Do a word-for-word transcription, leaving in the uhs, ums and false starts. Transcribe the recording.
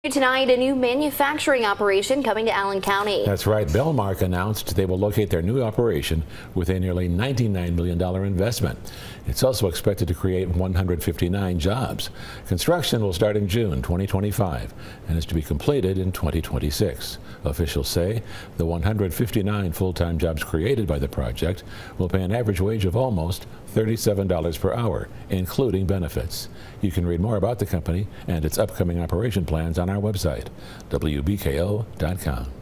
Tonight, a new manufacturing operation coming to Allen County. That's right. Belmark announced they will locate their new operation with a nearly ninety-nine million dollars investment. It's also expected to create one hundred fifty-nine jobs. Construction will start in June twenty twenty-five and is to be completed in twenty twenty-six. Officials say the one hundred fifty-nine full-time jobs created by the project will pay an average wage of almost thirty-seven dollars per hour, including benefits. You can read more about the company and its upcoming operation plans on our website, W B K O dot com.